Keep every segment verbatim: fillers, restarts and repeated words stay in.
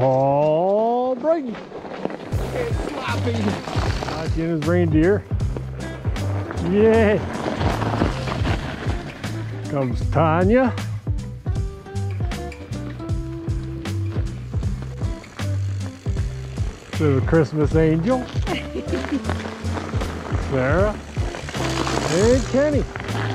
Paul Brady. It's sloppy. Not getting his reindeer. Yeah. Comes Tanya. To the Christmas angel. Sarah. And Kenny.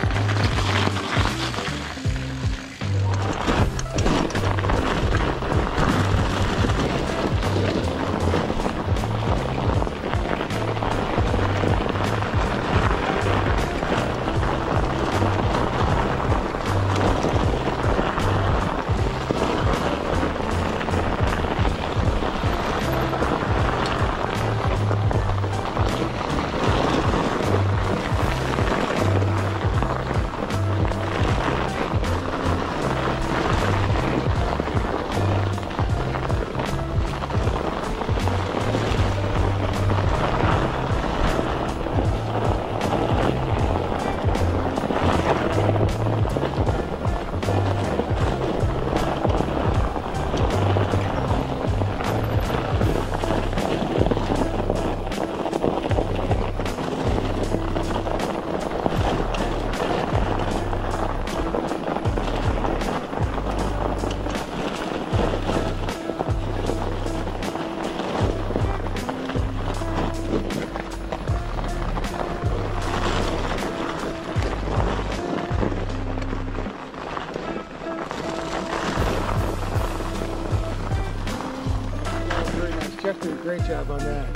Jeff did a great job on that.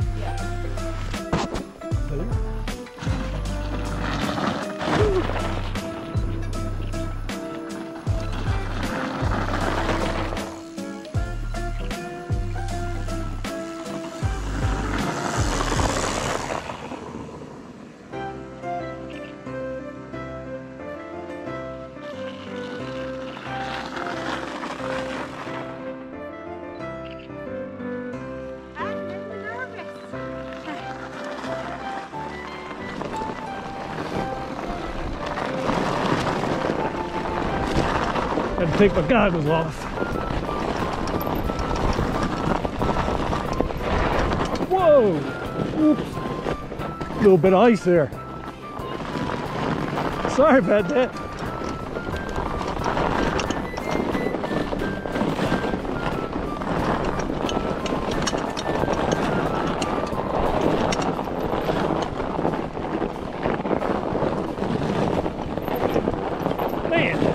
Had to take my goggles off. Whoa! Oops. A little bit of ice there. Sorry about that. Man.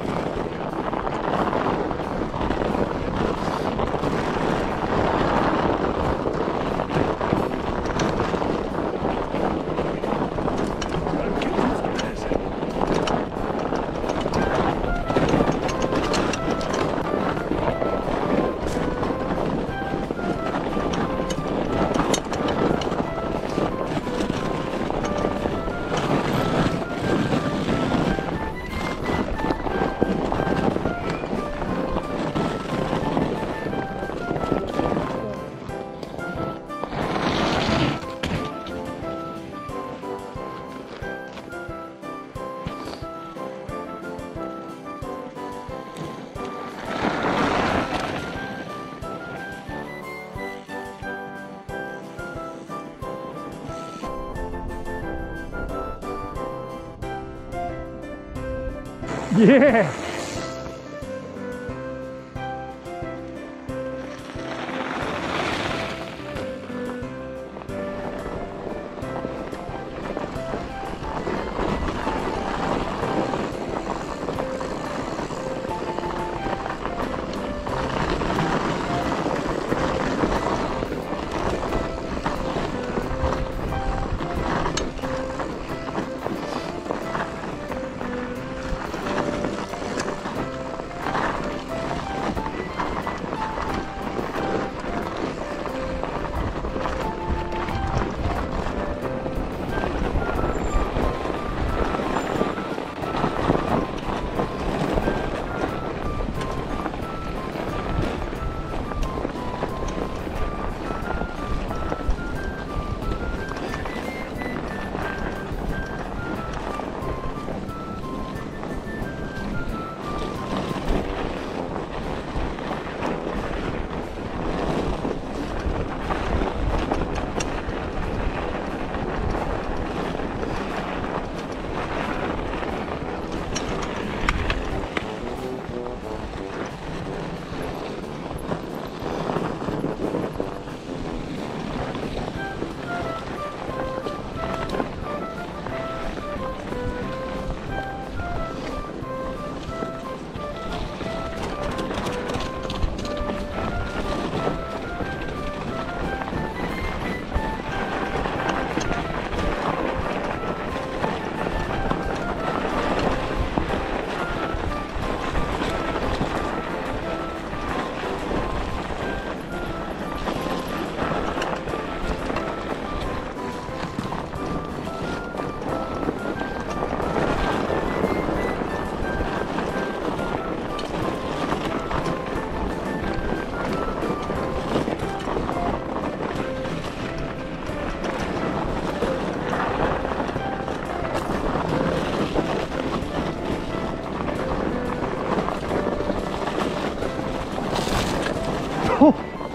Yeah!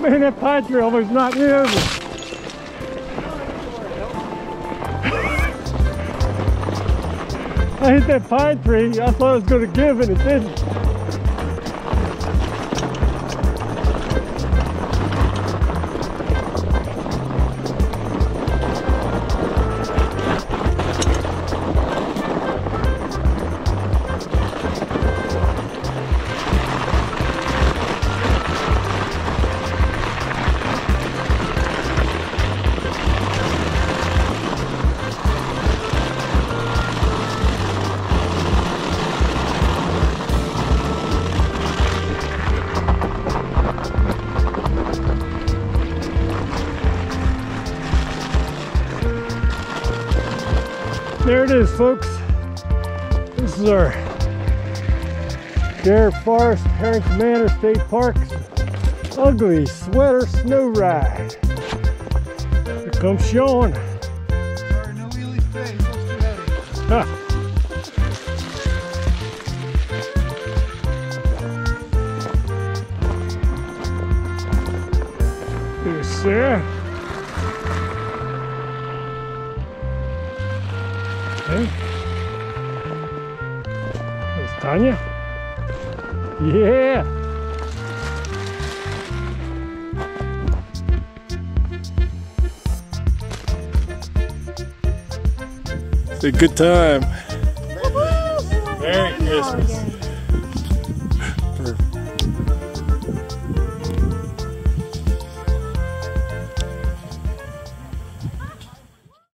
Man, that pine tree almost knocked me over. I hit that pine tree. I thought it was going to give and it didn't. There it is, folks. This is our Garrett Forest, Herrington Manor State Park's ugly sweater snow ride. Here comes Sean. Sorry, no wheelie today. It's too heavy. Ha. Here's Sarah. Okay. There's Tanya. Yeah. It's a good time. Merry Christmas.